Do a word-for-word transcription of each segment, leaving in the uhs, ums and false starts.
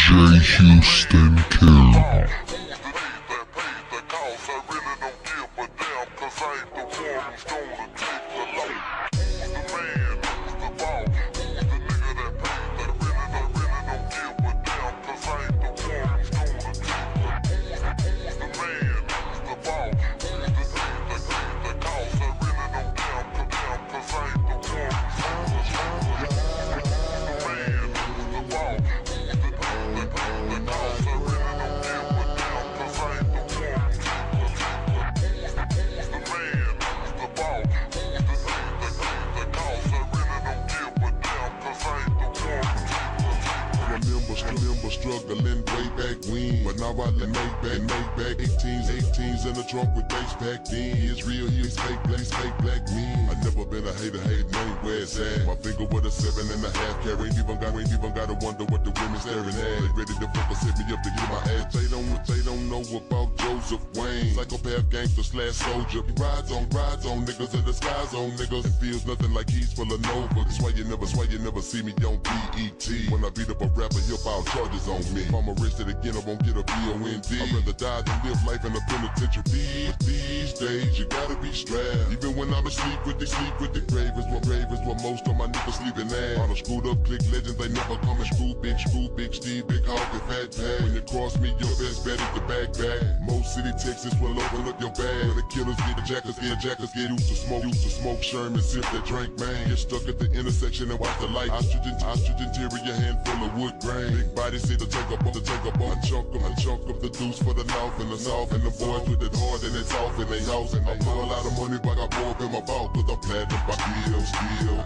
J Houston King. Remember struggling way back when, but now I let make back, make back eighteens, eighteens in the trunk with bass back then. It's real, he's fake black, fake black men. I never been a hater, hate name where it's at. My finger with a seven and a half carry, ain't even got, ain't even gotta wonder what the women staring at. They ready to fuck us, hit me up to get my ass. They don't, they don't know about Joseph Wayne, psychopath gangster slash soldier. He rides on, rides on niggas in the skies on niggas. It feels nothing like he's full of Nova. That's why you never, that's why you never see me on B E T. When I beat up a rapper, he'll file charges on me. If I'm arrested again, I won't get a B O N D. I'd rather die than live life in a penitentiary. These, these days, you gotta be strapped. Even when I'm asleep with the sleep with the grave is what grave is what most of my niggas sleeping at. On a screwed up click legends, they never come and screw big, screw big Steve, big hog and fat tag. When you cross me, your best bet is the back back. Most city Texas will open up your bag. When the killers get the jackers, get jackers, get used to smoke, used to smoke Sherman, sip that drink, man. Get stuck at the intersection and watch the light. Oxygen, oxygen, interior handful of wood grain. Big body see to take up, to take up a chunk of a chunk of the deuce for the north and the south, and the boys with it hard and it's off in they house. And I pull a lot of money, but I pour up in my ball, cause I'm platinum by kill, still.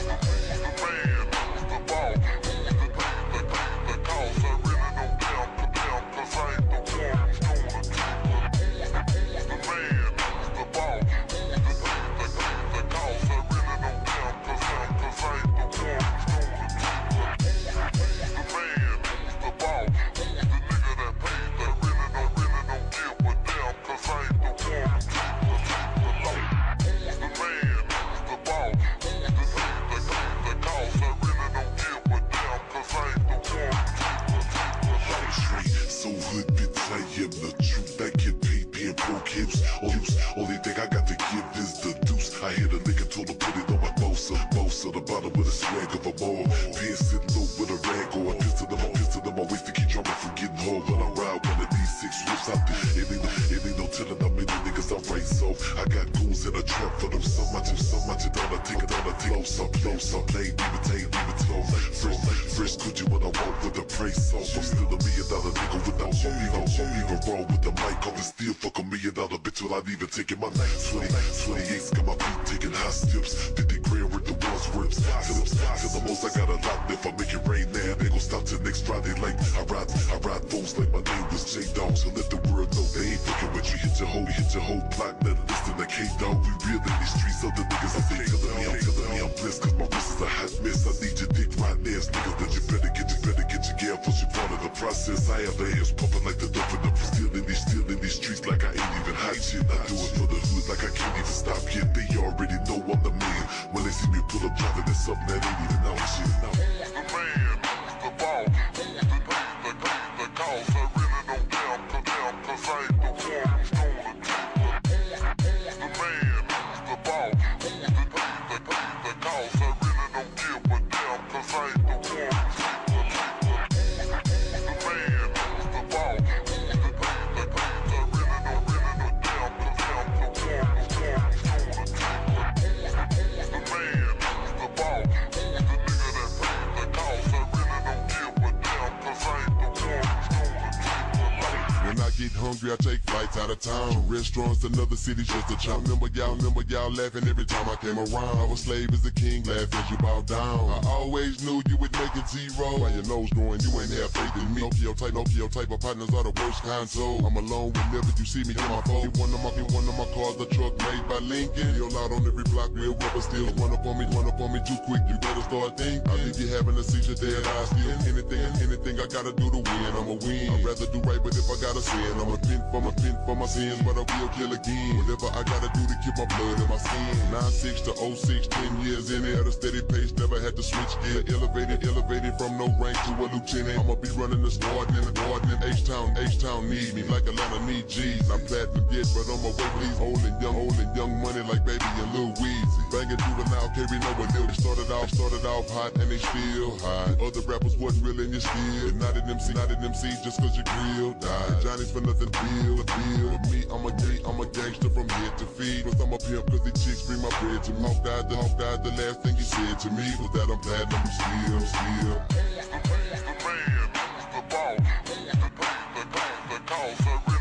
Only thing I got to give is the deuce. I hit a nigga, told him put it on my bossa. Bossa, the bottom with a swag of a ball. Pin sitting low with a rag or a pistol in my pistol in my waist to keep drama from getting hard. When I ride one of these six whips out there, it ain't no, it ain't no telling how many niggas I right. So I got goons in a trap for them. So much, so much, down I take it down, I take close up, close up, play, leave it, take, leave it slow. Fresh, fresh, could you when I walk with the praise off? I'm still a million dollar nigga without one me, don't want me to roll with the mic. I'm still fuck a million dollar bitch without even taking my night. twenty, twenty-eight's got my feet taking high steps. fifty grand worth of ones rips. Till the, till the most I got a lot. If I make it rain now, they gon' stop till next Friday. Like I ride, I ride phones like my name was J Dog. So let the world know they ain't fucking with you. Hit your whole, hit your whole block. Let it listen to K Dog. We real in these streets. Other niggas, I say, killing me, I'm killing me, I'm blessed. Cause my wrist is a hot mess. I need your dick right there, niggas. That you better get, you better get your gear. First you part of the process. I have the hands pumping like the dope and I'm still in these, still in these streets like I ain't even hot shit. I do it for the hood like I can't even stop yet. They already know I'm the man. When they see me pull up driving in something that ain't even out shit. No. The man, the ball, the, the, the, the cause I really don't care, cause damn, cause I ain't the one who's gonna do it. The man, the ball, the, the, the, the cause I really don't care, but damn, cause I ain't the one who's gonna do it. The man, the ball, the, the, the, the cause I really don't, really don't damn, cause damn, the one who's gonna do it. The man, the ball, the nigga that paid the cause I really don't care, but damn, cause I ain't the one who's gonna do it. When I get hungry, I take flights out of town. Restaurants, another city, just a chop. Remember y'all, remember y'all laughing every time I came around. I was slave as a king, laugh as you bow down. I always knew you would make it zero. While your nose growing, you ain't have faith in me. Nokia type, Nokia type of partners are the worst kind, so I'm alone whenever you see me in my phone. One of my, one of my cars, a truck made by Lincoln. You're out on every block, real rubber steel. Run up on me, run up on me too quick, you better start thinking. I leave you having a seizure, dead eye still. Anything, anything I gotta do to win, I'ma win. I'd rather do right, but if I gotta sin, I'ma pin from a pin repent for my sins, but I will kill again. Whatever I gotta do to keep my blood in my skin. nine six to oh six, ten years in it, at a steady pace, never had to switch gear. Elevated, elevated from no rank to a lieutenant. I'ma be running the squad in the garden in H-Town. H-Town need me like Atlanta need G's. Not platinum yet, but on my way, please. Holding young, holding young money like Baby and Lil Weezy. Banging juvenile, carry no one ill. They started off, started off hot and they still hot. Other rappers wasn't really in your steel. Not an M C, not an M C just cause your grill died. Johnny's for nothing, bill, a bill. With me, I'm a gay, I'm a gangster from head to feet. Plus I'm a pimp cause these chicks bring my bread to me. Hawk died, the hawk died, the last thing he said to me was that I'm platinum, I'm still, still. Who's the, who's the man, who's the boss, who's the pay, the cost, the cost, the